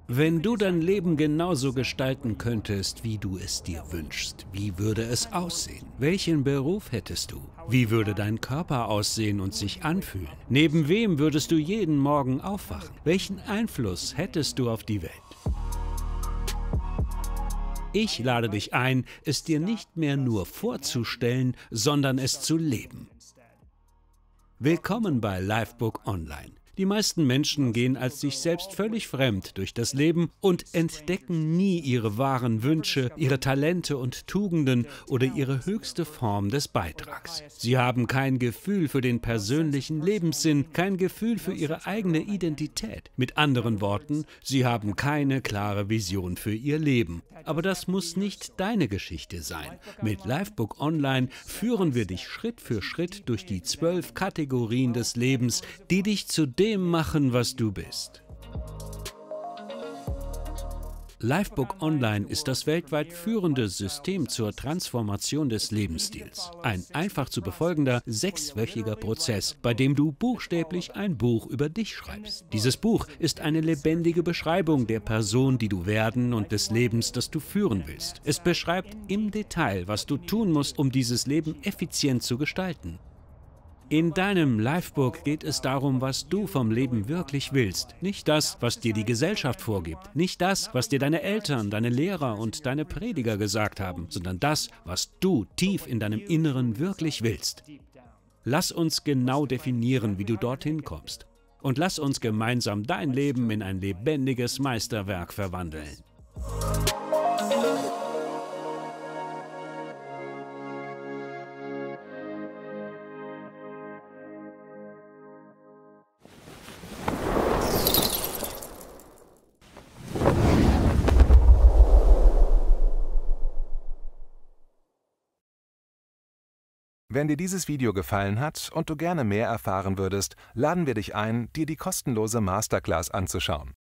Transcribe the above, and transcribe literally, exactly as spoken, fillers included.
Wenn du dein Leben genauso gestalten könntest, wie du es dir wünschst, wie würde es aussehen? Welchen Beruf hättest du? Wie würde dein Körper aussehen und sich anfühlen? Neben wem würdest du jeden Morgen aufwachen? Welchen Einfluss hättest du auf die Welt? Ich lade dich ein, es dir nicht mehr nur vorzustellen, sondern es zu leben. Willkommen bei Livebook Online. Die meisten Menschen gehen als sich selbst völlig fremd durch das Leben und entdecken nie ihre wahren Wünsche, ihre Talente und Tugenden oder ihre höchste Form des Beitrags. Sie haben kein Gefühl für den persönlichen Lebenssinn, kein Gefühl für ihre eigene Identität. Mit anderen Worten, sie haben keine klare Vision für ihr Leben. Aber das muss nicht deine Geschichte sein. Mit Livebook Online führen wir dich Schritt für Schritt durch die zwölf Kategorien des Lebens, die dich zu dem machen, was du bist. Livebook Online ist das weltweit führende System zur Transformation des Lebensstils. Ein einfach zu befolgender, sechswöchiger Prozess, bei dem du buchstäblich ein Buch über dich schreibst. Dieses Buch ist eine lebendige Beschreibung der Person, die du werden und des Lebens, das du führen willst. Es beschreibt im Detail, was du tun musst, um dieses Leben effizient zu gestalten. In deinem Livebook geht es darum, was du vom Leben wirklich willst. Nicht das, was dir die Gesellschaft vorgibt. Nicht das, was dir deine Eltern, deine Lehrer und deine Prediger gesagt haben, sondern das, was du tief in deinem Inneren wirklich willst. Lass uns genau definieren, wie du dorthin kommst. Und lass uns gemeinsam dein Leben in ein lebendiges Meisterwerk verwandeln. Wenn dir dieses Video gefallen hat und du gerne mehr erfahren würdest, laden wir dich ein, dir die kostenlose Masterclass anzuschauen.